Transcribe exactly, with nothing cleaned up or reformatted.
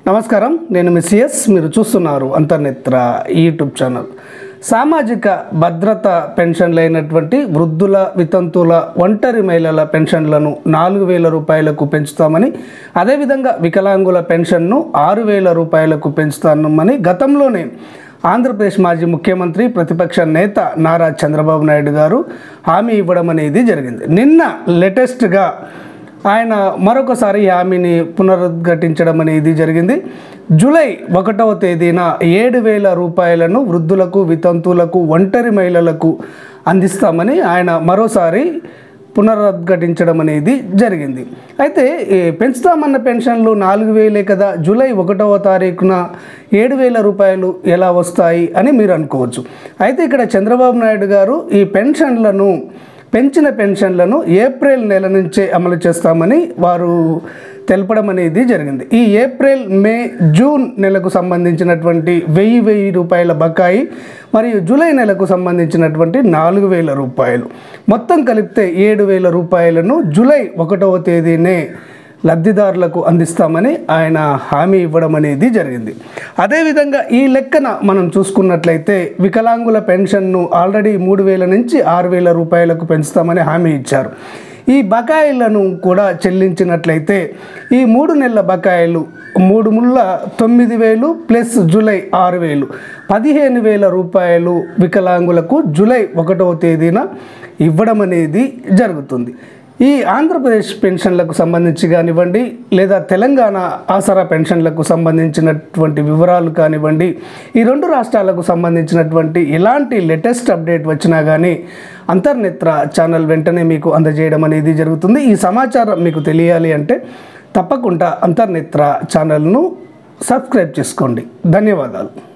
నమస్కారం, నేను మీ సిఎస్. మీరు చూస్తున్నారు అంతర్నేత్ర యూట్యూబ్ ఛానల్. సామాజిక భద్రత పెన్షన్లు అయినటువంటి వృద్ధుల, వితంతువుల, ఒంటరి మహిళల పెన్షన్లను నాలుగు వేల రూపాయలకు పెంచుతామని, అదేవిధంగా వికలాంగుల పెన్షన్ను ఆరు వేల రూపాయలకు పెంచుతామని గతంలోనే ఆంధ్రప్రదేశ్ మాజీ ముఖ్యమంత్రి, ప్రతిపక్ష నేత నారా చంద్రబాబు నాయుడు గారు హామీ ఇవ్వడం అనేది జరిగింది. నిన్న లేటెస్ట్గా ఆయన మరొకసారి హామీని పునరుద్ఘాటించడం అనేది జరిగింది. జూలై ఒకటవ తేదీన ఏడు వేల రూపాయలను వృద్ధులకు, వితంతువులకు, ఒంటరి మహిళలకు అందిస్తామని ఆయన మరోసారి పునరుద్ఘాటించడం అనేది జరిగింది. అయితే పెంచుతామన్న పెన్షన్లు నాలుగు వేలే కదా, జూలై ఒకటవ తారీఖున ఏడు వేల రూపాయలు ఎలా వస్తాయి అని మీరు అనుకోవచ్చు. అయితే ఇక్కడ చంద్రబాబు నాయుడు గారు ఈ పెన్షన్లను పెంచిన పెన్షన్లను ఏప్రిల్ నెల నుంచే అమలు చేస్తామని వారు తెలపడం అనేది జరిగింది. ఈ ఏప్రిల్, మే, జూన్ నెలకు సంబంధించినటువంటి వెయ్యి వెయ్యి రూపాయల బకాయి మరియు జూలై నెలకు సంబంధించినటువంటి నాలుగు వేల రూపాయలు మొత్తం కలిపితే ఏడు వేల రూపాయలను జూలై ఒకటవ తేదీనే లబ్ధిదారులకు అందిస్తామని ఆయన హామీ ఇవ్వడం అనేది జరిగింది. అదేవిధంగా ఈ లెక్కన మనం చూసుకున్నట్లయితే వికలాంగుల పెన్షన్ను ఆల్రెడీ మూడు వేల నుంచి ఆరు వేల రూపాయలకు పెంచుతామని హామీ ఇచ్చారు. ఈ బకాయిలను కూడా చెల్లించినట్లయితే ఈ మూడు నెలల బకాయిలు మూడు ముళ్ళ తొమ్మిది వేలు ప్లస్ జూలై ఆరు వేలు పదిహేను వేల రూపాయలు వికలాంగులకు జూలై ఒకటవ తేదీన ఇవ్వడం అనేది జరుగుతుంది. ఈ ఆంధ్రప్రదేశ్ పెన్షన్లకు సంబంధించి కానివ్వండి, లేదా తెలంగాణ ఆసరా పెన్షన్లకు సంబంధించినటువంటి వివరాలు కానివ్వండి, ఈ రెండు రాష్ట్రాలకు సంబంధించినటువంటి ఎలాంటి లేటెస్ట్ అప్డేట్ వచ్చినా కానీ అంతర్నేత్ర ఛానల్ వెంటనే మీకు అందజేయడం అనేది జరుగుతుంది. ఈ సమాచారం మీకు తెలియాలి అంటే తప్పకుండా అంతర్నేత్ర ఛానల్ను సబ్స్క్రైబ్ చేసుకోండి. ధన్యవాదాలు.